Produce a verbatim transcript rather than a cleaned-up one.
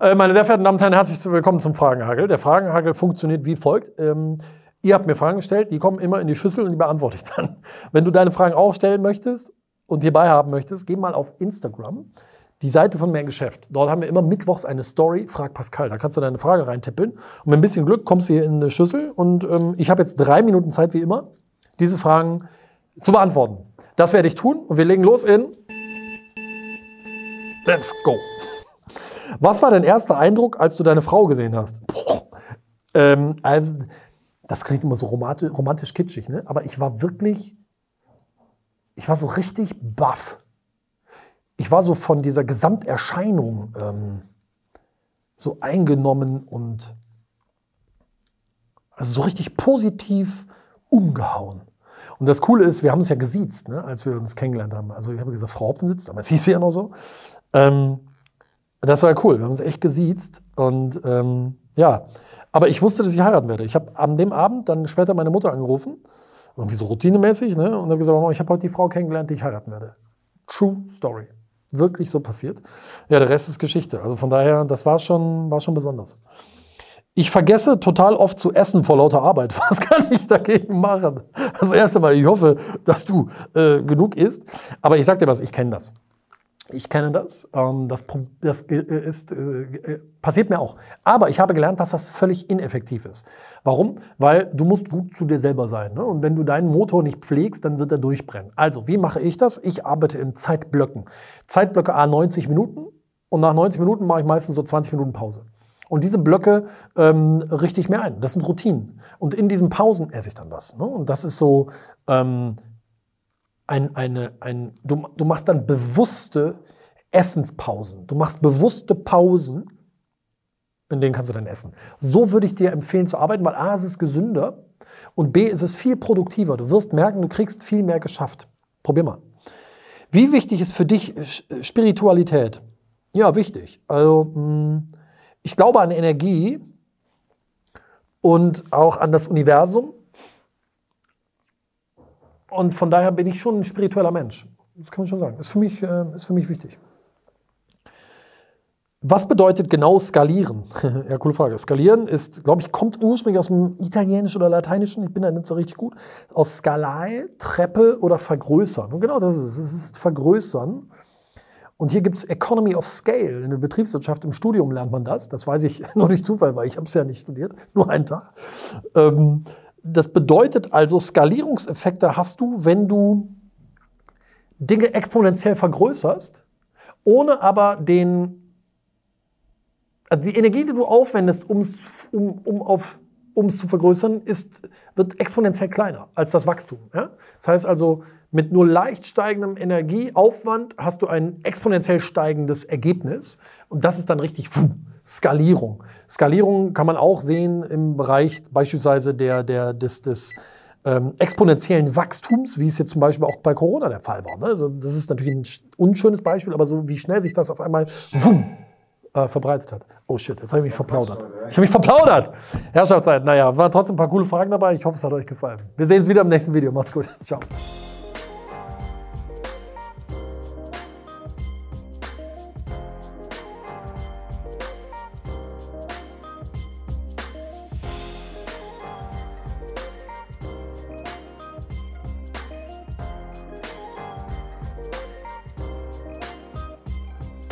Äh, meine sehr verehrten Damen und Herren, herzlich willkommen zum Fragenhagel. Der Fragenhagel funktioniert wie folgt. Ähm, ihr habt mir Fragen gestellt, die kommen immer in die Schüssel und die beantworte ich dann. Wenn du deine Fragen auch stellen möchtest und hierbei haben möchtest, geh mal auf Instagram, die Seite von Mehr Geschäft. Dort haben wir immer mittwochs eine Story, Frag Pascal. Da kannst du deine Frage reintippeln. Und mit ein bisschen Glück kommst du hier in eine Schüssel. Und ähm, ich habe jetzt drei Minuten Zeit, wie immer, diese Fragen zu beantworten. Das werde ich tun und wir legen los in Let's go. Was war dein erster Eindruck, als du deine Frau gesehen hast? Ähm, also, das klingt immer so romantisch, romantisch kitschig, ne? Aber ich war wirklich, ich war so richtig baff. Ich war so von dieser Gesamterscheinung ähm, so eingenommen und also so richtig positiv umgehauen. Und das Coole ist, wir haben uns ja gesiezt, ne, als wir uns kennengelernt haben. Also ich habe gesagt, Frau Hopfensitz, aber es hieß ja noch so. Ähm, das war ja cool, wir haben uns echt gesiezt. Und ähm, ja, aber ich wusste, dass ich heiraten werde. Ich habe an dem Abend dann später meine Mutter angerufen, irgendwie so routinemäßig, ne, und habe gesagt, Mama, ich habe heute die Frau kennengelernt, die ich heiraten werde. True Story. Wirklich so passiert. Ja, der Rest ist Geschichte. Also von daher, das war schon, war schon besonders. Ich vergesse total oft zu essen vor lauter Arbeit. Was kann ich dagegen machen? Das erste Mal, ich hoffe, dass du äh, genug isst. Aber ich sag dir was, ich kenne das. Ich kenne das. Ähm, das das ist, äh, passiert mir auch. Aber ich habe gelernt, dass das völlig ineffektiv ist. Warum? Weil du musst gut zu dir selber sein. Ne? Und wenn du deinen Motor nicht pflegst, dann wird er durchbrennen. Also, wie mache ich das? Ich arbeite in Zeitblöcken. Zeitblöcke a neunzig Minuten. Und nach neunzig Minuten mache ich meistens so zwanzig Minuten Pause. Und diese Blöcke ähm, richte ich mir ein. Das sind Routinen. Und in diesen Pausen esse ich dann was. Ne? Und das ist so ähm, ein, eine, ein, du, du machst dann bewusste Essenspausen. Du machst bewusste Pausen, in denen kannst du dann essen. So würde ich dir empfehlen zu arbeiten, weil A, ist es gesünder und B, ist es viel produktiver. Du wirst merken, du kriegst viel mehr geschafft. Probier mal. Wie wichtig ist für dich Spiritualität? Ja, wichtig. Also, mh, ich glaube an Energie und auch an das Universum. Und von daher bin ich schon ein spiritueller Mensch. Das kann man schon sagen. Ist für mich, äh, ist für mich wichtig. Was bedeutet genau skalieren? Ja, coole Frage. Skalieren ist, glaube ich, kommt ursprünglich aus dem Italienischen oder Lateinischen. Ich bin da nicht so richtig gut. Aus Scalae, Treppe oder vergrößern. Und genau das ist es. Es ist vergrößern. Und hier gibt es Economy of Scale. In der Betriebswirtschaft, im Studium lernt man das. Das weiß ich nur durch Zufall, weil ich habe es ja nicht studiert. Nur einen Tag. Ähm, das bedeutet also, Skalierungseffekte hast du, wenn du Dinge exponentiell vergrößerst, ohne aber den, also die Energie, die du aufwendest, um's, um es um auf, um's zu vergrößern, ist, wird exponentiell kleiner als das Wachstum. Ja? Das heißt also, mit nur leicht steigendem Energieaufwand hast du ein exponentiell steigendes Ergebnis. Und das ist dann richtig pfuh, Skalierung. Skalierung kann man auch sehen im Bereich beispielsweise der, der, des, des ähm, exponentiellen Wachstums, wie es jetzt zum Beispiel auch bei Corona der Fall war. Ne? Also das ist natürlich ein unschönes Beispiel, aber so wie schnell sich das auf einmal pfuh, äh, verbreitet hat. Oh shit, jetzt habe ich mich verplaudert. Ich habe mich verplaudert! Herrschaftszeit, naja, waren trotzdem ein paar coole Fragen dabei. Ich hoffe, es hat euch gefallen. Wir sehen uns wieder im nächsten Video. Macht's gut. Ciao.